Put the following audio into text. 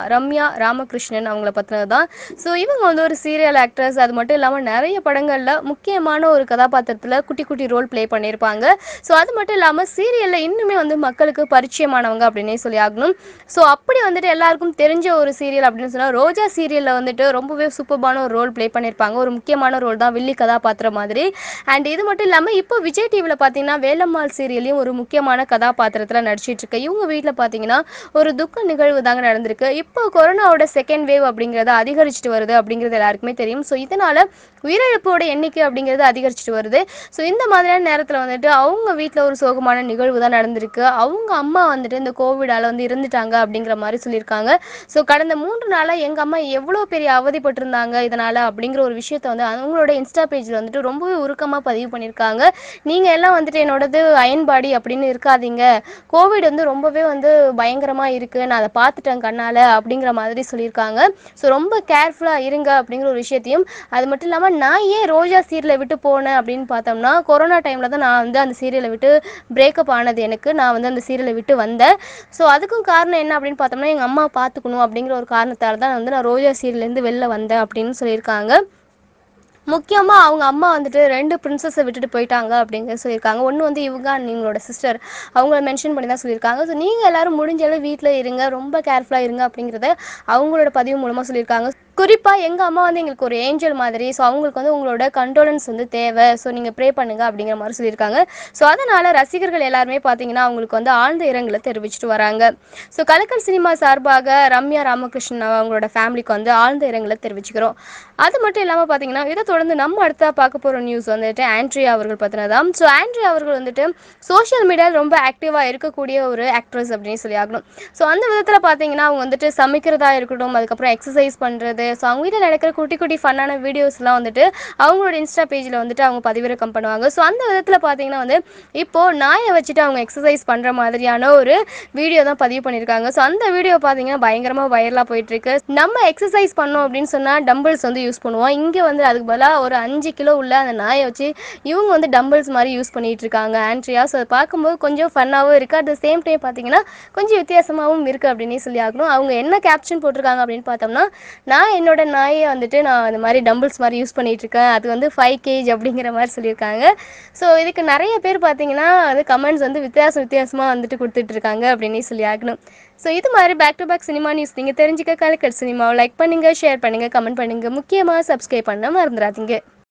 ரம்யா ராமகிருஷ்ணன் அவங்கள பத்தினது தான். ஸோ இவங்க வந்து ஒரு சீரியல் ஆக்ட்ரஸ். அது மட்டும் இல்லாமல் நிறைய படங்களில் முக்கியமான ஒரு கதாபாத்திரத்தில் குட்டி குட்டி ரோல் ப்ளே பண்ணியிருப்பாங்க. ஸோ அது மட்டும் இல்லாமல் சீரியலில் இன்னுமே வந்து மக்களுக்கு பரிச்சயமானவங்க அப்படின்னே சொல்லி ஆகணும். ஸோ அப்படி வந்துட்டு எல்லாருக்கும் தெரிஞ்ச ஒரு சீரியல் அப்படின்னு சொன்னால் ரோஜா சீரியலில் வந்துட்டு ரொம்பவே சூப்பர்பான ஒரு ரோல் ப்ளே பண்ணியிருப்பாங்க. ஒரு முக்கியமான ரோல் தான், வில்லி கதாபாத்திரம் மாதிரி. அண்ட் இது மட்டும் இல்லாமல் இப்போ விஜய் டிவியில் பார்த்தீங்கன்னா வேலம்மாள் சீரியலையும் ஒரு முக்கியமான கதாபாத்திரத்தில் நடிச்சிட்டு இருக்கு. இவங்க வீட்டில் பார்த்தீங்கன்னா ஒரு துக்க நிகழ்வு தாங்க நடந்திருக்கு. இப்போ கொரோனாவோட செகண்ட் வேவ் அப்படிங்கிறது அதிகரிச்சுட்டு வருது அப்படிங்கிறது எல்லாருக்குமே தெரியும். ஸோ இதனால உயிரிழப்போட எண்ணிக்கை அப்படிங்கிறது அதிகரிச்சுட்டு வருது. ஸோ இந்த மாதிரியான நேரத்தில் வந்துட்டு அவங்க வீட்டில் ஒரு சோகமான நிகழ்வு தான் நடந்திருக்கு. அவங்க அம்மா வந்துட்டு இந்த கோவிடால் வந்து இருந்துட்டாங்க அப்படிங்கிற மாதிரி சொல்லியிருக்காங்க. ஸோ கடந்த 3 நாளாக எங்கள் அம்மா எவ்வளோ பெரிய அவதிப்பட்டிருந்தாங்க இதனால் அப்படிங்கிற ஒரு விஷயத்த வந்து அவங்களோட இன்ஸ்டா பேஜில் வந்துட்டு ரொம்பவே உருக்கமாக பதிவு பண்ணியிருக்காங்க. நீங்கள் எல்லாம் வந்துட்டு என்னோடது அயன்பாடி அப்படின்னு இருக்காதீங்க, கோவிட் வந்து ரொம்பவே வந்து பயங்கரமாக இருக்குது, நான் அதை பார்த்துட்டேன் கண்ணால் அப்படிங்கிற மாதிரி சொல்லியிருக்காங்க. ஸோ ரொம்ப கேர்ஃபுல்லாக இருங்க அப்படிங்கிற ஒரு விஷயத்தையும், அது மட்டும் இல்லாமல் நான் ஏன் ரோஜா சீரியலை விட்டு போனேன் அப்படின்னு பார்த்தோம்னா கொரோனா டைமில் தான் நான் வந்து அந்த சீரியலை விட்டு பிரேக்கப் ஆனது. நான் வந்து அந்த சீரியலை விட்டு வந்தேன். ஸோ அதுக்கும் காரணம் என்ன அப்படின்னு பார்த்தோம்னா எங்கள் அம்மா பார்த்துக்கணும் அப்படிங்கிற ஒரு காரணத்தால் தான் வந்து நான் ரோஜா சீரியல்லேருந்து வெளில வந்தேன் அப்படின்னு சொல்லியிருக்காங்க. முக்கியமாக அவங்க அம்மா வந்துட்டு 2 பிரின்சஸை விட்டுட்டு போயிட்டாங்க அப்படிங்கிற சொல்லியிருக்காங்க. ஒன்று வந்து இவங்க நீங்களோட சிஸ்டர், அவங்கள மென்ஷன் பண்ணி தான் சொல்லியிருக்காங்க. ஸோ நீங்கள் எல்லோரும் முடிஞ்சளவு வீட்டில் இருங்க, ரொம்ப கேர்ஃபுல்லாக இருங்க அப்படிங்கிறத அவங்களோட பதிவு மூலமாக சொல்லியிருக்காங்க. குறிப்பாக எங்கள் அம்மா வந்து எங்களுக்கு ஒரு ஏஞ்சல் மாதிரி. ஸோ அவங்களுக்கு வந்து உங்களோட கண்டோலன்ஸ் வந்து தேவை, ஸோ நீங்கள் ப்ரே பண்ணுங்க அப்படிங்கிற மாதிரி சொல்லியிருக்காங்க. ஸோ அதனால் ரசிகர்கள் எல்லாருமே பார்த்தீங்கன்னா அவங்களுக்கு வந்து ஆழ்ந்த இரங்கலை தெரிவிச்சிட்டு வராங்க. ஸோ கலக்கல் சினிமா சார்பாக ரம்யா ராமகிருஷ்ணன் அவங்களோட ஃபேமிலிக்கு வந்து ஆழ்ந்த இரங்கலை தெரிவிச்சுக்கிறோம். அது மட்டும் இல்லாமல் பார்த்தீங்கன்னா இதை தொடர்ந்து நம்ம அடுத்தா பார்க்க போகிற நியூஸ் வந்துட்டு ஆண்ட்ரியா அவர்கள் பற்றினதான். ஸோ ஆண்ட்ரியா அவர்கள் வந்துட்டு சோஷியல் மீடியாவில் ரொம்ப ஆக்டிவாக இருக்கக்கூடிய ஒரு ஆக்ட்ரஸ் அப்படின்னு சொல்லி ஆகணும். ஸோ அந்த விதத்தில் பார்த்தீங்கன்னா அவங்க வந்துட்டு சமைக்கிறதா இருக்கட்டும், அதுக்கப்புறம் எக்ஸசைஸ் பண்ணுறது, ஸோ அவங்க வீட்டில் நடக்கிற குட்டி குட்டி ஃபன்னான வீடியோஸ்லாம் வந்துட்டு அவங்களோட இன்ஸ்டா பேஜில் வந்துட்டு அவங்க பதிவிறக்கம் பண்ணுவாங்க. ஸோ அந்த விதத்தில் பார்த்தீங்கன்னா வந்து இப்போது நாயை வச்சுட்டு அவங்க எக்ஸசைஸ் பண்ணுற மாதிரியான ஒரு வீடியோ தான் பதிவு பண்ணியிருக்காங்க. ஸோ அந்த வீடியோ பார்த்தீங்கன்னா பயங்கரமாக வைரலாக போயிட்டுருக்கு. நம்ம எக்ஸசைஸ் பண்ணோம் அப்படின்னு சொன்னால் டம்பிள்ஸ் வந்து யூஸ் பண்ணுவோம். இங்கே வந்து அதுக்கு பதிலாக ஒரு 5 கிலோ உள்ள அந்த நாயை வச்சு இவங்க வந்து டம்பிள்ஸ் மாதிரி யூஸ் பண்ணிகிட்டு இருக்காங்க ஆண்ட்ரியா. ஸோ அதை பார்க்கும்போது கொஞ்சம் ஃபன்னாகவும் இருக்குது, அட் த சேம் டைம் பார்த்தீங்கன்னா கொஞ்சம் வித்தியாசமாகவும் இருக்குது அப்படின்னே சொல்லி ஆகணும். அவங்க என்ன கேப்ஷன் போட்டிருக்காங்க அப்படின்னு பார்த்தோம்னா, நான் என்னோட நாயை வந்துட்டு நான் அந்த மாதிரி டம்பிள்ஸ் மாதிரி யூஸ் பண்ணிகிட்டு இருக்கேன், அது வந்து 5 kg அப்படிங்கிற மாதிரி சொல்லியிருக்காங்க. ஸோ இதுக்கு நிறைய பேர் பார்த்தீங்கன்னா அது கமெண்ட்ஸ் வந்து வித்தியாசமாக வந்துட்டு கொடுத்துட்டு இருக்காங்க அப்படின்னே சொல்லி ஆகணும். ஸோ இது மாதிரி back to back cinema news நீங்கள் தெரிஞ்சுக்க கலக்கல் சினிமாவை லைக் பண்ணுங்கள், ஷேர் பண்ணுங்கள், கமெண்ட் பண்ணுங்கள், முக்கியமாக சப்ஸ்கிரைப் பண்ண மறந்துடாதீங்க.